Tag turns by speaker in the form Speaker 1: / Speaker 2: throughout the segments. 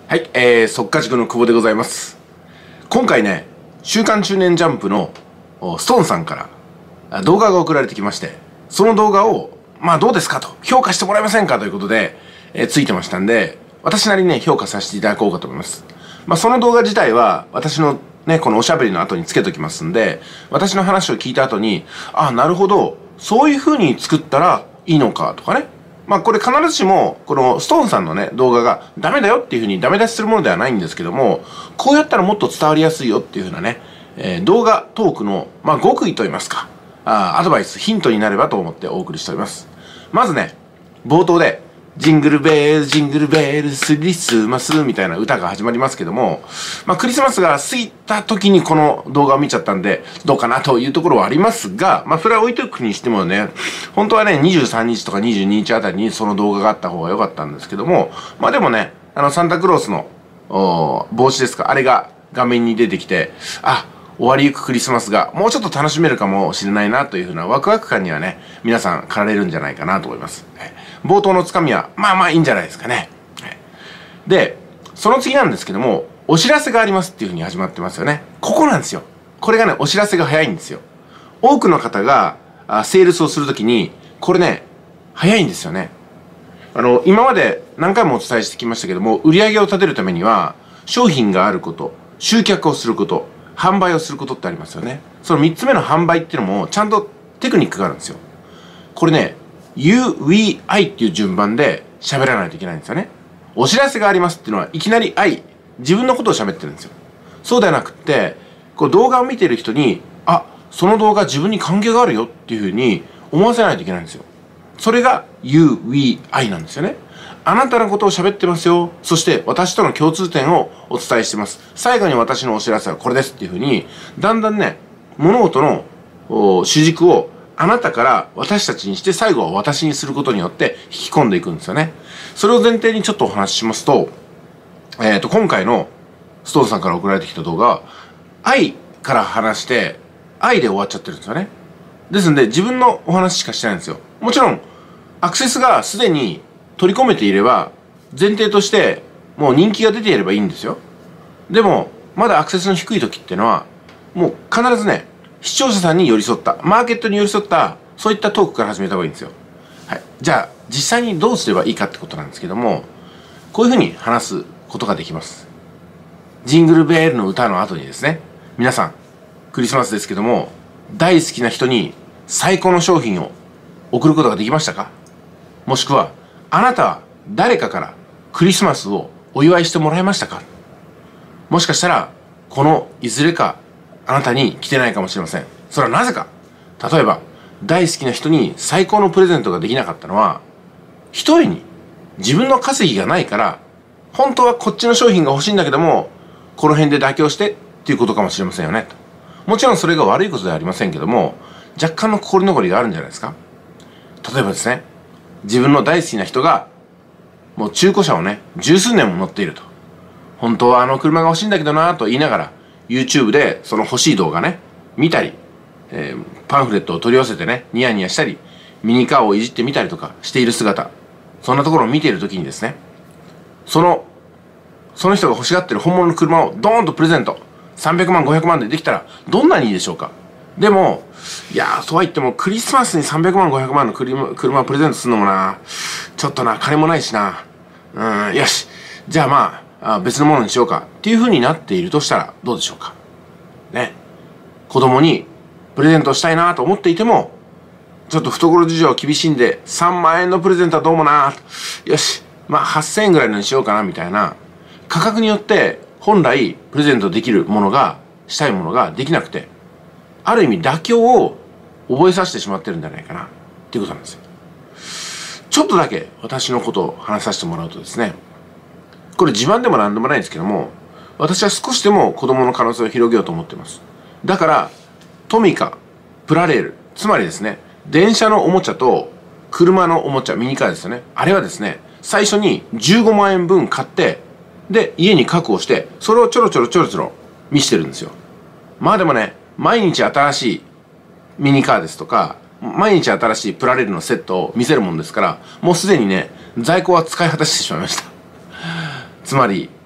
Speaker 1: はい、速稼塾の久保でございます。今回ね、週刊中年ジャンプのストーンさんから動画が送られてきまして、その動画を、どうですかと、評価してもらえませんかということで、ついてましたんで、私なりにね、評価させていただこうかと思います。その動画自体は、私のね、このおしゃべりの後につけときますんで、私の話を聞いた後に、なるほど、そういう風に作ったらいいのかとかね、これ必ずしも、このストーンさんのね、動画がダメだよっていうふうにダメ出しするものではないんですけども、こうやったらもっと伝わりやすいよっていうふうなね、動画トークの、極意といいますか、アドバイス、ヒントになればと思ってお送りしております。まずね、冒頭で、ジングルベール、ジングルベール、クリスマスみたいな歌が始まりますけども、クリスマスが過ぎた時にこの動画を見ちゃったんで、どうかなというところはありますが、それは置いとくにしてもね、本当はね、23日とか22日あたりにその動画があった方が良かったんですけども、でもね、サンタクロースの帽子ですか、あれが画面に出てきて、終わりゆくクリスマスがもうちょっと楽しめるかもしれないなというふうなワクワク感にはね、皆さん駆られるんじゃないかなと思います。冒頭のつかみは、いいんじゃないですかね。で、その次なんですけども、お知らせがありますっていうふうに始まってますよね。ここなんですよ。これがね、お知らせが早いんですよ。多くの方が、セールスをするときに、これね、早いんですよね。今まで何回もお伝えしてきましたけども、売り上げを立てるためには、商品があること、集客をすること、販売をすることってありますよね。その3つ目の販売っていうのも、ちゃんとテクニックがあるんですよ。これね、You, We, I っていう順番で喋らないといけないんですよね。お知らせがありますっていうのは、いきなり I、自分のことを喋ってるんですよ。そうではなくって、こう動画を見ている人に、その動画自分に関係があるよっていうふうに思わせないといけないんですよ。それが You, We, I なんですよね。あなたのことを喋ってますよ。そして私との共通点をお伝えしてます。最後に私のお知らせはこれですっていうふうに、だんだんね、物事の主軸をあなたから私たちにして最後は私にすることによって引き込んでいくんですよね。それを前提にちょっとお話ししますと、今回のストーンさんから送られてきた動画は、愛から話して、愛で終わっちゃってるんですよね。ですんで、自分のお話しかしてないんですよ。もちろん、アクセスがすでに取り込めていれば、前提として、もう人気が出ていればいいんですよ。でも、まだアクセスの低い時っていうのは、もう必ずね、視聴者さんに寄り添った、マーケットに寄り添った、そういったトークから始めた方がいいんですよ。はい。じゃあ、実際にどうすればいいかってことなんですけども、こういうふうに話すことができます。ジングルベールの歌の後にですね、皆さん、クリスマスですけども、大好きな人に最高の商品を送ることができましたか？もしくは、あなたは誰かからクリスマスをお祝いしてもらえましたか？もしかしたら、このいずれかあなたに来てないかもしれません。それはなぜか。例えば、大好きな人に最高のプレゼントができなかったのは、一重に自分の稼ぎがないから、本当はこっちの商品が欲しいんだけども、この辺で妥協してっていうことかもしれませんよね。もちろんそれが悪いことではありませんけども、若干の心残りがあるんじゃないですか。例えばですね、自分の大好きな人が、もう中古車をね、十数年も乗っていると。本当はあの車が欲しいんだけどなと言いながら、YouTube でその欲しい動画ね、見たり、パンフレットを取り寄せてね、ニヤニヤしたり、ミニカーをいじってみたりとかしている姿、そんなところを見ているときにですね、その人が欲しがってる本物の車をドーンとプレゼント、300万、500万でできたら、どんなにいいでしょうか。でも、そうは言っても、クリスマスに300万、500万の車をプレゼントするのもな、ちょっとな、金もないしな、よし、じゃあ別のものにしようかっていう風になっているとしたらどうでしょうかね。子供にプレゼントしたいなと思っていても、ちょっと懐事情厳しいんで3万円のプレゼントはどうもな、よし、8000円ぐらいのにしようかなみたいな、価格によって本来プレゼントできるものが、したいものができなくて、ある意味妥協を覚えさせてしまってるんじゃないかなっていうことなんですよ。ちょっとだけ私のことを話させてもらうとですね、これ自慢でも何でもないんですけども、私は少しでも子供の可能性を広げようと思っています。だから、トミカ、プラレール、つまりですね、電車のおもちゃと車のおもちゃ、ミニカーですよね。あれはですね、最初に15万円分買って、で、家に確保して、それをちょろちょろ見してるんですよ。でもね、毎日新しいミニカーですとか、毎日新しいプラレールのセットを見せるもんですから、もうすでにね、在庫は使い果たしてしまいました。つまり、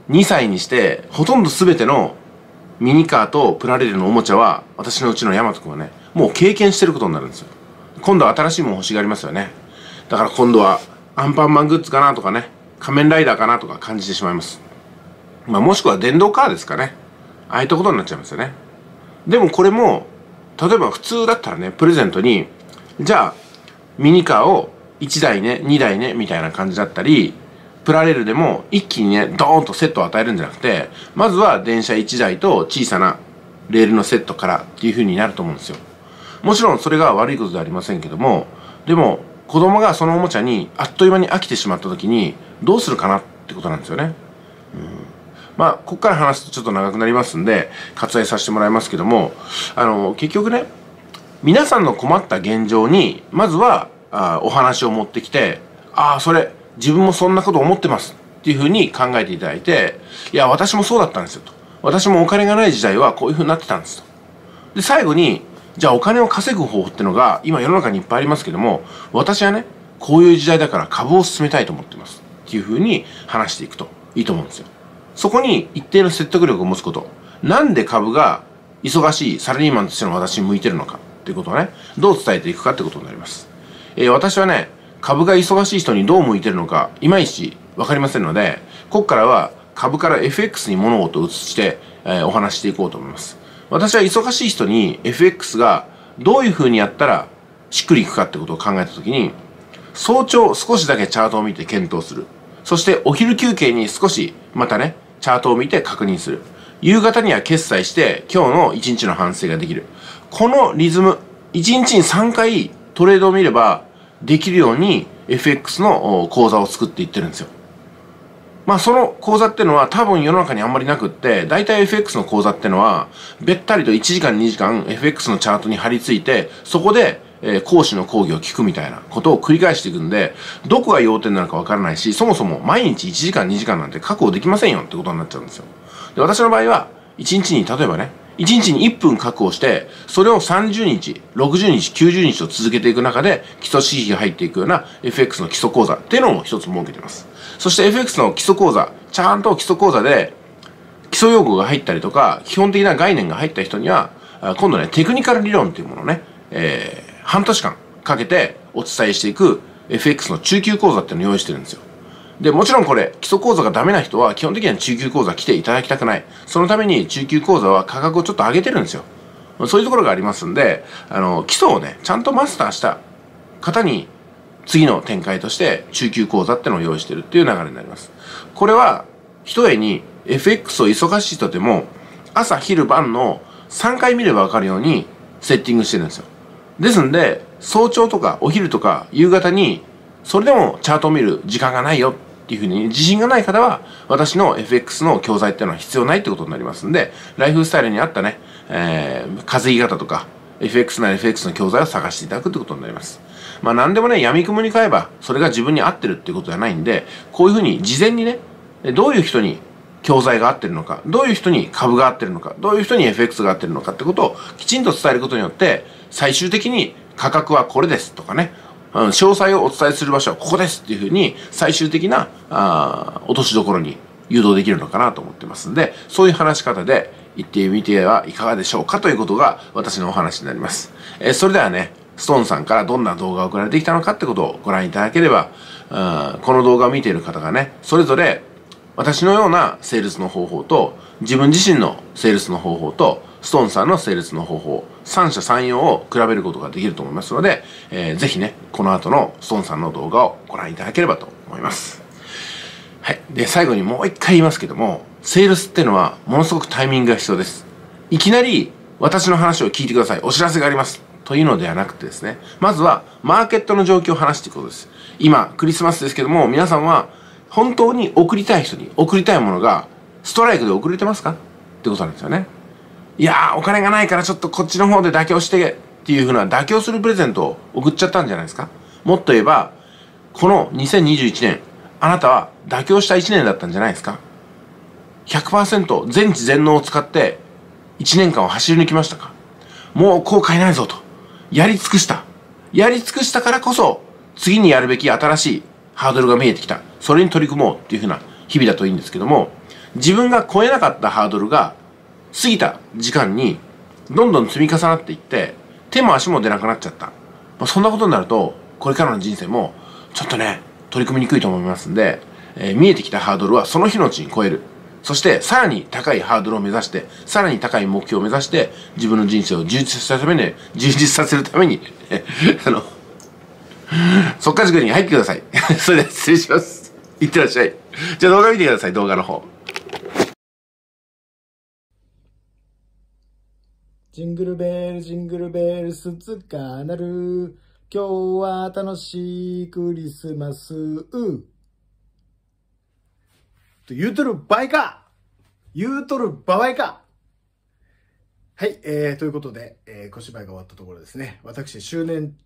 Speaker 1: 2歳にしてほとんど全てのミニカーとプラレールのおもちゃは私のうちのヤマト君はね、もう経験してることになるんですよ。今度は新しいもの欲しがりますよね。だから今度はアンパンマングッズかなとかね、仮面ライダーかなとか感じてしまいます。もしくは電動カーですかね。ああいったことになっちゃいますよね。でもこれも例えば普通だったらね、プレゼントにじゃあミニカーを1台ね2台ねみたいな感じだったり、プラレールでも一気にねドーンとセットを与えるんじゃなくて、まずは電車1台と小さなレールのセットからっていう風になると思うんですよ。もちろんそれが悪いことではありませんけども、でも子供がそのおもちゃにあっという間に飽きてしまった時にどうするかなってことなんですよね。ここから話すとちょっと長くなりますんで割愛させてもらいますけども、結局ね、皆さんの困った現状にまずはお話を持ってきて、それ自分もそんなこと思ってますっていうふうに考えていただいて、いや私もそうだったんですよと、私もお金がない時代はこういうふうになってたんですと。で最後に、じゃあお金を稼ぐ方法っていうのが今世の中にいっぱいありますけども、私はねこういう時代だから株を進めたいと思ってますっていうふうに話していくといいと思うんですよ。そこに一定の説得力を持つこと、なんで株が忙しいサラリーマンとしての私に向いてるのかっていうことをね、どう伝えていくかってことになります。私はね、株が忙しい人にどう向いてるのかいまいち分かりませんので、ここからは株から FX に物事を移して、お話していこうと思います。私は忙しい人に FX がどういうふうにやったらしっくりいくかってことを考えたときに、早朝少しだけチャートを見て検討する。そしてお昼休憩に少しまたねチャートを見て確認する。夕方には決済して今日の1日の反省ができる。このリズム、1日に3回トレードを見ればできるように FX の講座を作っていってるんですよ。その講座っていうのは多分世の中にあんまりなくって、だいたい FX の講座っていうのはべったりと1時間2時間 FX のチャートに貼り付いて、そこで講師の講義を聞くみたいなことを繰り返していくんで、どこが要点なのかわからないし、そもそも毎日1時間2時間なんて確保できませんよってことになっちゃうんですよ。で、私の場合は1日に例えばね、1日に1分確保して、それを30日、60日、90日と続けていく中で基礎指標が入っていくような FX の基礎講座っていうのも一つ設けています。そして FX の基礎講座、ちゃんと基礎講座で基礎用語が入ったりとか基本的な概念が入った人には、今度ねテクニカル理論っていうものをね、半年間かけてお伝えしていく FX の中級講座っていうのを用意してるんですよ。でもちろんこれ基礎講座がダメな人は基本的には中級講座来ていただきたくない。そのために中級講座は価格をちょっと上げてるんですよ。そういうところがありますんで、基礎をねちゃんとマスターした方に次の展開として中級講座っていうのを用意してるっていう流れになります。これはひとえに FX を忙しい人でも朝昼晩の3回見れば分かるようにセッティングしてるんですよ。ですんで早朝とかお昼とか夕方にそれでもチャートを見る時間がないよっていうふうに自信がない方は、私の FX の教材っていうのは必要ないってことになりますんで、ライフスタイルに合ったね、稼ぎ方とか FX なら FX の教材を探していただくってことになります。何でもね闇雲に買えばそれが自分に合ってるっていうことじゃないんで、こういうふうに事前にねどういう人に教材が合ってるのか、どういう人に株が合ってるのか、どういう人に FX が合ってるのかってことをきちんと伝えることによって、最終的に価格はこれですとかね、詳細をお伝えする場所はここですっていうふうに最終的な落としどころに誘導できるのかなと思ってますんで、そういう話し方で言ってみてはいかがでしょうかということが私のお話になります。それではね、ストーンさんからどんな動画が送られてきたのかってことをご覧いただければ、この動画を見ている方がね、それぞれ私のようなセールスの方法と自分自身のセールスの方法とストーンさんのセールスの方法、三者三様を比べることができると思いますので、ぜひねこの後のストーンさんの動画をご覧いただければと思います。はい。で最後にもう一回言いますけども、セールスっていうのはものすごくタイミングが必要です。いきなり私の話を聞いてください、お知らせがありますというのではなくてですね、まずはマーケットの状況を話していくことです。今クリスマスですけども、皆さんは本当に送りたい人に送りたいものがストライクで送れてますかってことなんですよね。いやーお金がないからちょっとこっちの方で妥協してっていうふうな妥協するプレゼントを送っちゃったんじゃないですか。もっと言えばこの2021年あなたは妥協した1年だったんじゃないですか。 100% 全知全能を使って1年間を走り抜きましたか。もう後悔ないぞとやり尽くしたからこそ次にやるべき新しいハードルが見えてきた、それに取り組もうっていうふうな日々だといいんですけども、自分が超えなかったハードルが過ぎた時間にどんどん積み重なっていって、手も足も出なくなっちゃった。そんなことになると、これからの人生もちょっとね、取り組みにくいと思いますんで、見えてきたハードルはその日のうちに超える。そしてさらに高いハードルを目指して、さらに高い目標を目指して、自分の人生を充実させるために速稼塾に入ってください。それでは失礼します。いってらっしゃい。じゃあ動画見てください、動画の方。
Speaker 2: ジングルベルジングルベル鈴が鳴る。今日は楽しいクリスマス。と言うとる場合か言うとる場合か。はい、ということで、小芝居が終わったところですね。私、週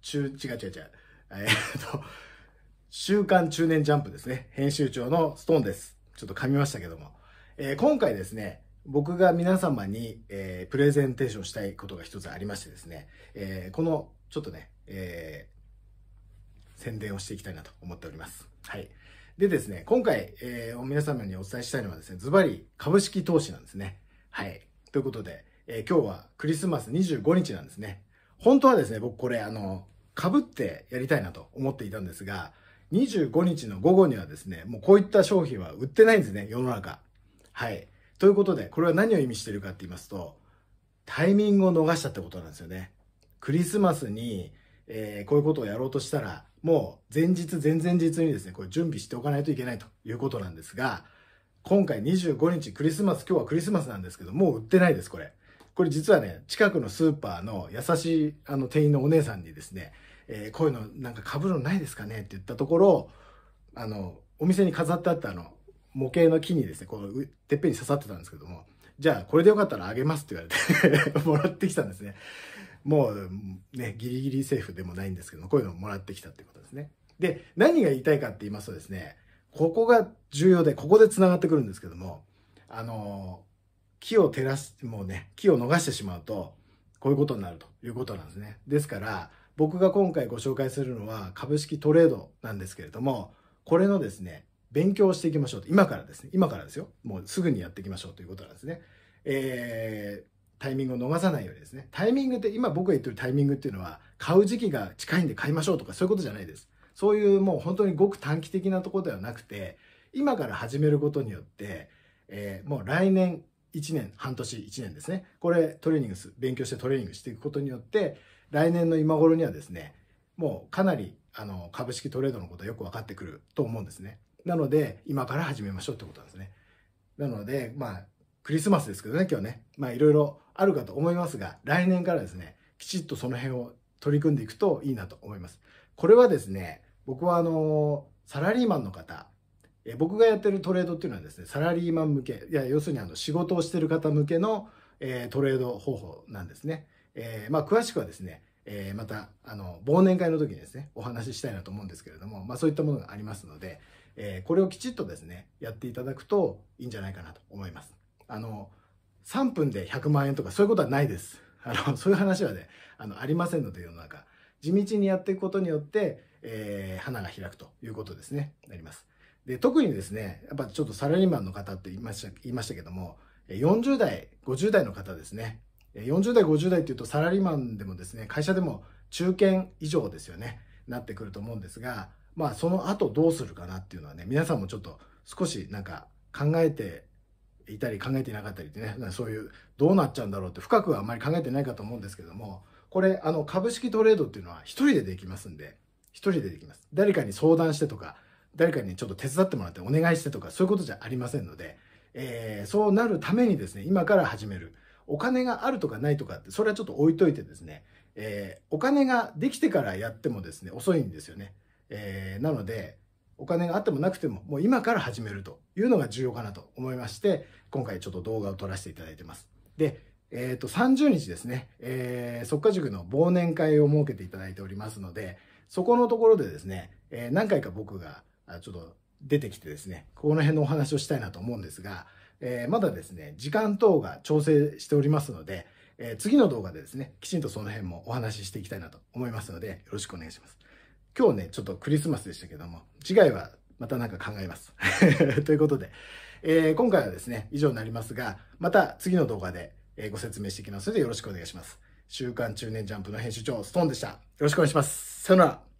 Speaker 2: 刊中年ジャンプですね。編集長のストーンです。ちょっと噛みましたけども。今回ですね、僕が皆様に、プレゼンテーションしたいことが一つありましてですね、この、ちょっとね、宣伝をしていきたいなと思っております。はい。でですね、今回、皆様にお伝えしたいのはですね、ズバリ株式投資なんですね。はい。ということで、今日はクリスマス25日なんですね。本当はですね、僕これ被ってやりたいなと思っていたんですが、25日の午後にはですね、もうこういった商品は売ってないんですね、世の中。はい。ということで、これは何を意味しているかって言いますと、タイミングを逃したってことなんですよね。クリスマスに、こういうことをやろうとしたら、もう前日、前々日にですね、これ準備しておかないといけないということなんですが、今回25日クリスマス、今日はクリスマスなんですけど、もう売ってないです、これ。これ実はね、近くのスーパーの優しい店員のお姉さんにですね、こういうのなんか被るのないですかねって言ったところ、お店に飾ってあった模型の木にですね、こう、てっぺんに刺さってたんですけども、じゃあこれでよかったらあげますって言われてもらってきたんですね。もうね、ギリギリセーフでもないんですけども、こういうのをもらってきたっていうことですね。で、何が言いたいかって言いますとですね、ここが重要で、ここで繋がってくるんですけども、木を逃してしまうと、こういうことになるということなんですね。ですから、僕が今回ご紹介するのは株式トレードなんですけれども、これのですね、勉強をしていきましょうと。今からですね。今からですよ。もうすぐにやっていきましょうということなんですね。タイミングを逃さないようにですね。タイミングって、今僕が言ってるタイミングっていうのは、買う時期が近いんで買いましょうとかそういうことじゃないです。そういうもう本当にごく短期的なところではなくて、今から始めることによって、もう来年1年、半年1年ですね。これ勉強してトレーニングしていくことによって、来年の今頃にはですね、もうかなり株式トレードのことはよく分かってくると思うんですね。なので、今から始めましょうってことなんですね。なので、クリスマスですけどね、今日ね。いろいろあるかと思いますが、来年からですね、きちっとその辺を取り組んでいくといいなと思います。これはですね、僕はサラリーマンの方、僕がやってるトレードっていうのはですね、サラリーマン向け、要するに仕事をしてる方向けの、トレード方法なんですね。詳しくはですね、また、忘年会の時にですね、お話ししたいなと思うんですけれども、そういったものがありますので、これをきちっとですね、やっていただくといいんじゃないかなと思います。3分で100万円とかそういうことはないです。そういう話はね、ありませんので、世の中。地道にやっていくことによって、花が開くということですね、なります。で、特にですね、やっぱちょっとサラリーマンの方って言いましたけども、40代、50代の方ですね。40代、50代っていうとサラリーマンでもですね、会社でも中堅以上ですよね、なってくると思うんですが、その後どうするかなっていうのはね、皆さんもちょっと少しなんか考えていたり考えていなかったりってね、そういうどうなっちゃうんだろうって深くはあんまり考えてないかと思うんですけども、これ株式トレードっていうのは一人でできますんで、一人でできます。誰かに相談してとか、誰かにちょっと手伝ってもらってお願いしてとか、そういうことじゃありませんので、そうなるためにですね、今から始める。お金があるとかないとかって、それはちょっと置いといてですね、お金ができてからやってもですね、遅いんですよね。なので、お金があってもなくても、もう今から始めるというのが重要かなと思いまして、今回ちょっと動画を撮らせていただいてます。で、30日ですね、速稼塾の忘年会を設けていただいておりますので、そこのところでですね、何回か僕がちょっと出てきてですね、この辺のお話をしたいなと思うんですが、まだですね、時間等が調整しておりますので、次の動画でですね、きちんとその辺もお話ししていきたいなと思いますので、よろしくお願いします。今日ね、ちょっとクリスマスでしたけども、次回はまたなんか考えます。ということで、今回はですね、以上になりますが、また次の動画でご説明していきますのでよろしくお願いします。週刊中年ジャンプの編集長、ストーンでした。よろしくお願いします。さよなら。